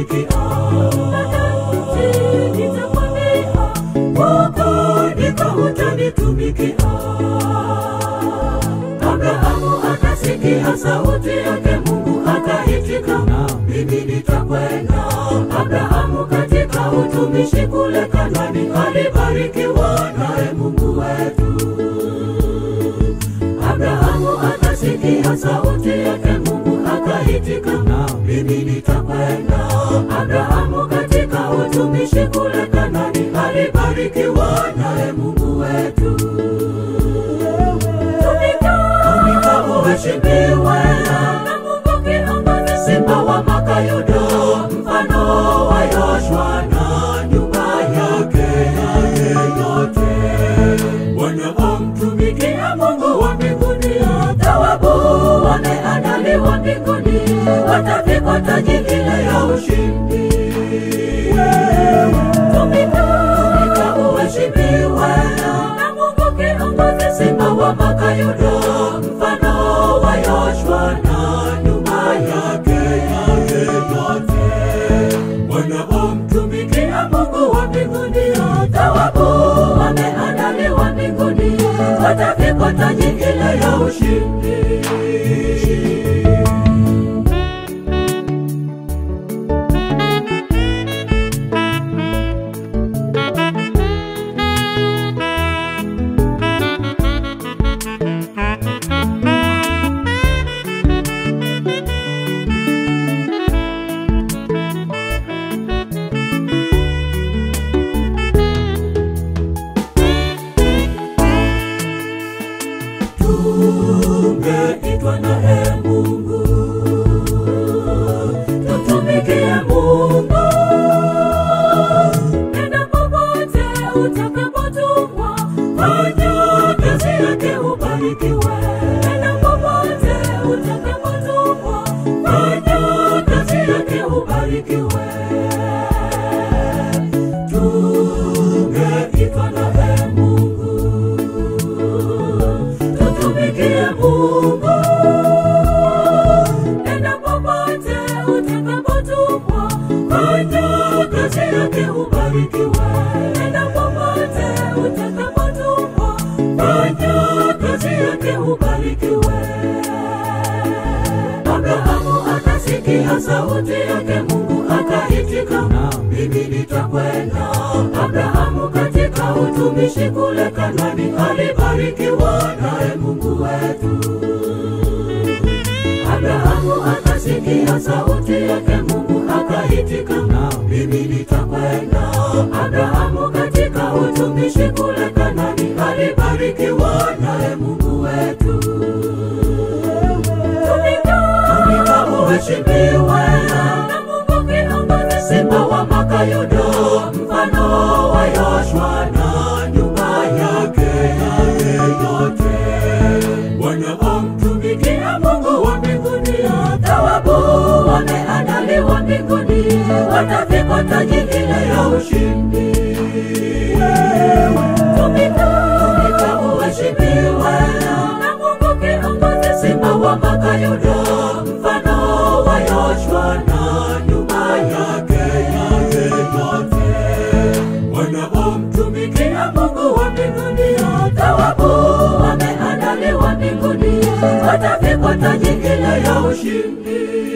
kumtumikia. Nitakwambia huko ndiko utanitumikia. Abrahamu akasikia sauti yake Mungu akaitika, mimi nitakwenda. Abrahamu katika utumishi kule Kanaani alibarikiwa naye Mungu wetu. Abrahamu akasikia sauti yake Mungu akaitika, mimi nitakwenda. Abrahamu katika utumishi kule Kanaani alibarikiwa naye Mungu wetu. Tumika uheshimiwe na Mungu kiongozi, simba wa Makayuda, mfano wa Yoshua na nyumba yake yote. Wanaomtumikia Mungu wa mbinguni, thawabu wameandaliwa mbinguni, watavikwa taji ile ya ushindi. Tumika uheshimiwe na Mungu kiongozi, simba wa Makayuda, mfano wa Yoshua na nyumba yake yote. Wanaomtumikia Mungu wa mbinguni, thawabu wameandaliwa mbinguni, watavikwa taji ile ya ushindi. Tumeitwa naye Mungu, tutumikie Mungu. Nenda popote utakapotumwa, fanya kazi yake ubarikiwe. Nenda popote utakapotumwa, fanya kazi yake ubarikiwe. Tumeitwa naye Mungu, tutumikie Mungu. Nenda popote utakapotumwa, fanya kazi yake ubarikiwe. Nenda popote utakapotumwa, fanya kazi yake ubarikiwe. Abrahamu akasikia sauti yake Mungu akaitika, mimi nitakwenda. Abrahamu katika utumishi kule Kanaani alibarikiwa naye Mungu wetu. Abrahamu akasikia sauti yake Mungu akaitika, mimi nitakwenda. Abrahamu katika utumishi kule Kanaani alibarikiwa naye Mungu wetu. Tumika uheshimiwe na Mungu kiongozi, simba wa Makayuda, mfano wa Yoshua na nyumba yake yote. Wanaomtumikia Mungu wa mbinguni, thawabu wameandaliwa mbinguni, watavikwa taji ile ya ushindi. Tumika uheshimiwe na Mungu kiongozi, simba wa Makayuda, mfano wa Yoshua na nyumba yake yote. Wanaomtumikia Mungu wa mbinguni, thawabu wameandaliwa mbinguni, watavikwa taji ile ya ushindi.